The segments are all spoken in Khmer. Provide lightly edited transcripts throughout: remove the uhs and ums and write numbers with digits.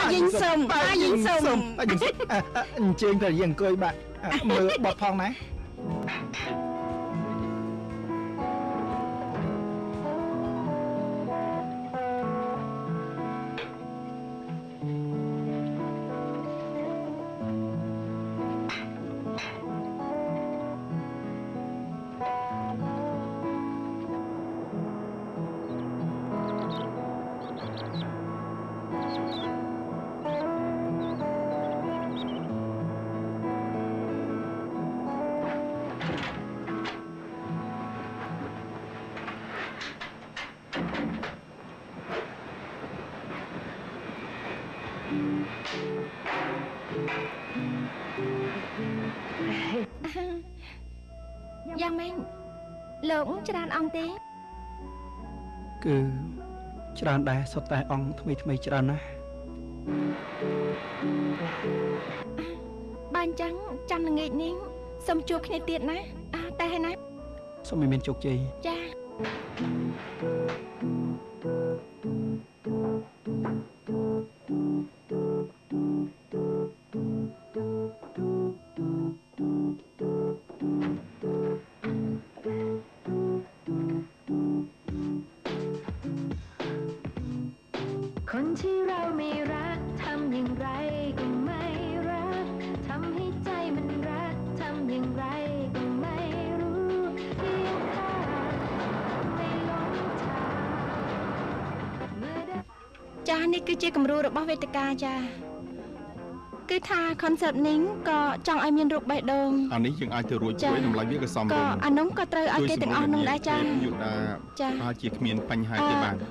dính sầm ba dính sầm trên thời gian coi bạn mưa bọt phong này Giang Minh lượng tràn ông tí cứ tràn đài sọt tai ông thay tràn á ban trắng chăn là nghịch nín xông chuột này tiệt ná tay hay ná sao mình chuột gì cha คนที่เราไม่รักทำอย่างไรก็ไม่รักทำให้ใจมันรักทำอย่างไรก็ไม่รู้เพียงแค่ไม่หลงทางเมื่อได้จ้านี่คือเจ้ากำรูរបស់វេទិកាចាគឺថា concept នេះក៏ចង់ឲ្យមានរូបបេះដូងអានេះយើងអាចទៅរួចជួយតម្លៃវាក៏សមរម្យក៏អានោះក៏ត្រូវឲ្យគេទាំងអស់នោះដែរចាយុដាអាចជាគ្មានបញ្ហាទេបាទ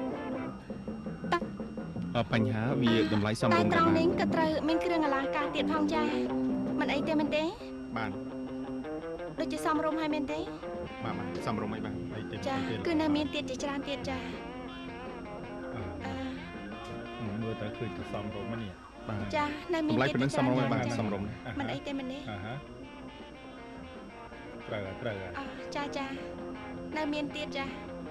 បញ្ហាវាតម្លៃសមរម្យតែត្រង់នេះក៏ត្រូវមានគ្រឿងអលង្ការទៀតផងចាមិនអីទេមែនទេបាទដូចជាសមរម្យហើយមែនទេបាទសមរម្យអីបាទអីទេចាគឺនៅមានទៀតជាច្រើនទៀតចាមើលទៅឃើញទៅសមរម្យនេះបាទចានៅមានទៀតតម្លៃប៉ុណ្ណឹងសមរម្យបាទសមរម្យមិនអីទេមែនទេត្រូវចានៅមានទៀតចា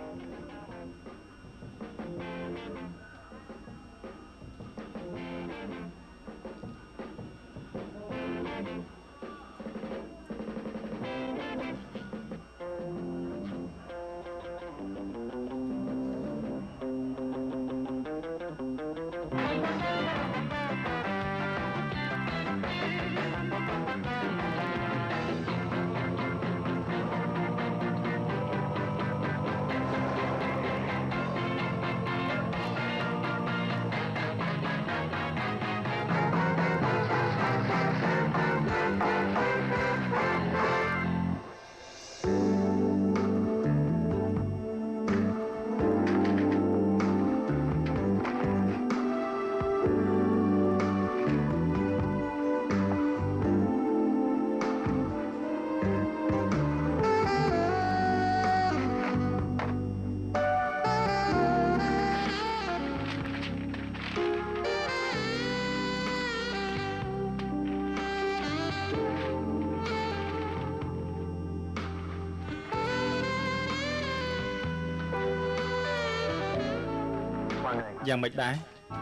យ៉ាងមិនដែរ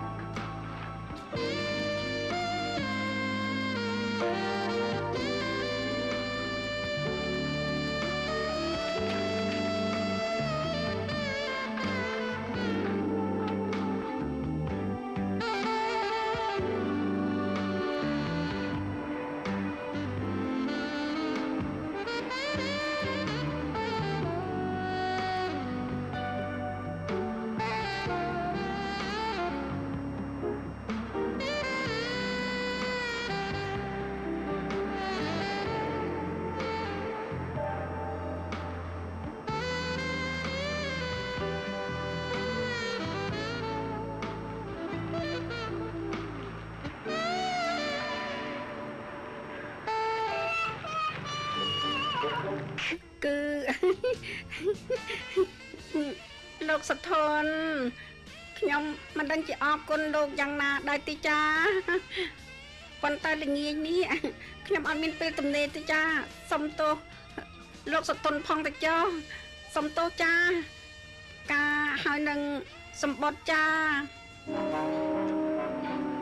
គឺលោកសុធនខ្ញុំមិនដឹងជាអរគុណលោកយ៉ាងណាដែរទេចាប៉ុន្តែល្ងាចនេះខ្ញុំអត់មានពេលទំនេរទេចាសុំទោសលោកសុធនផងទៅចុះសុំទោសចាការហើយនឹងសម្បត្តិចា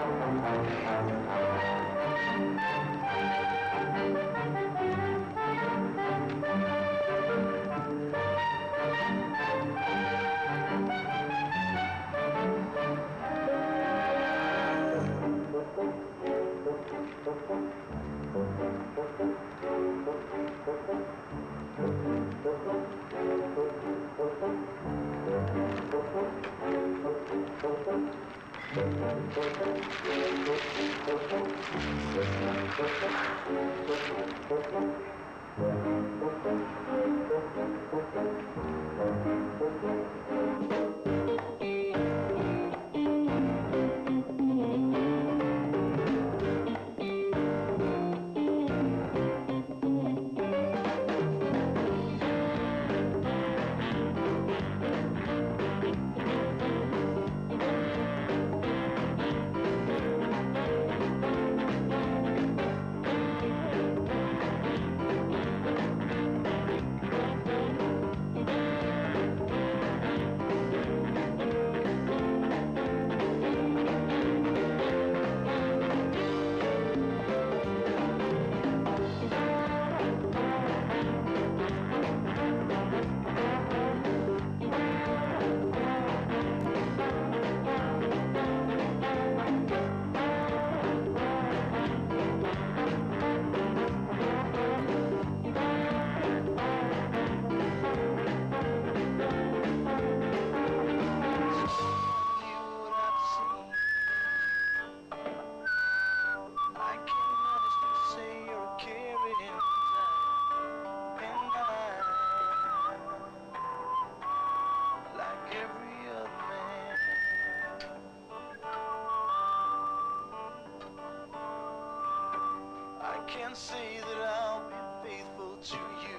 Can't say that I'll be faithful to you.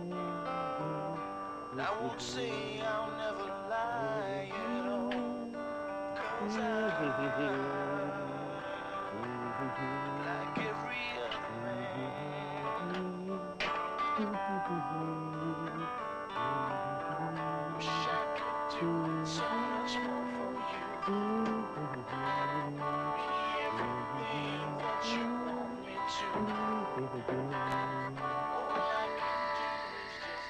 I won't say I'll never lie at all, 'cause like every other man, wish I could do so much more for you. Be everything that you want me to. All I can do is just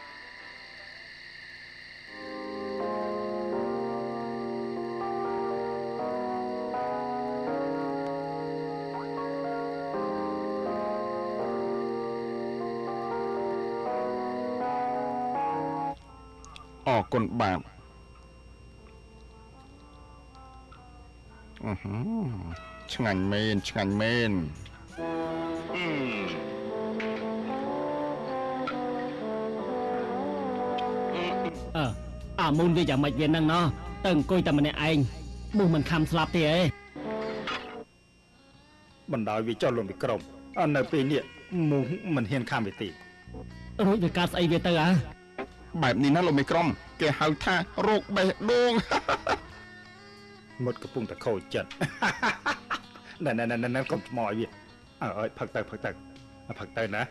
con bạn Ngành mên môn đi chẳng mạch viên năng nó từng coi tầm này anh môn mình khăm slap thì ấy បណ្ដោយវាចុះលំពីក្រុមនៅពេលនេះមូមិនហ៊ានខំវាទេរួចវាកាត់ស្អីវាទៅអាបែបនេះណាលោកមេក្រុមគេហៅថារោគបេះដូងមុតកំពុងតែខូចចិត្ត ណែកុំឆ្មោយវាអើយផឹកទៅណា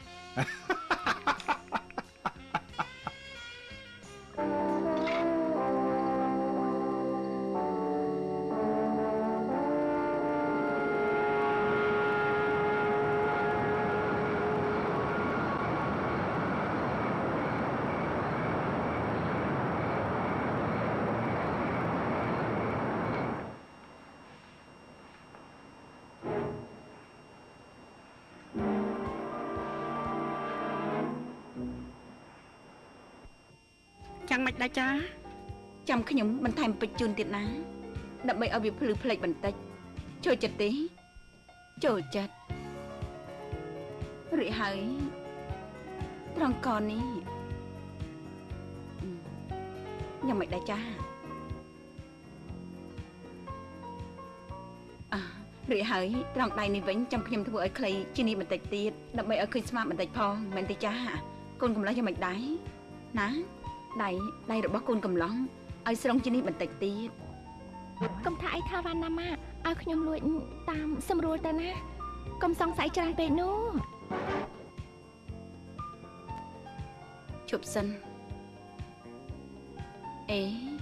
ចាំមិនដែរចាចាំខ្ញុំបន្ថែមពេជ្រជូនទៀតណាដើម្បីឲ្យវាភ្លឺផ្លេចបន្តិចចូលចិត្តទេចូលចិត្តរីហើយត្រង់កនេះញ៉ាំមិនដែរចារីហើយត្រង់ដៃនេះវិញចាំខ្ញុំធ្វើឲ្យខ្លីជានេះបន្តិចទៀតដើម្បីឲ្យឃើញស្មាបន្តិចផងមែនទេចាកូនកំឡោះយ៉ាងមិនដែរណាដៃរបស់កូនកំឡោះឲ្យស្រង់ជានេះបន្តិចទៀតកុំថាអីថាវ៉ាន់ណាម៉ាឲ្យខ្ញុំលួចតាមសម្រួលទៅណាកុំសង្ស័យច្រើនពេកនោះជប់សិនអេ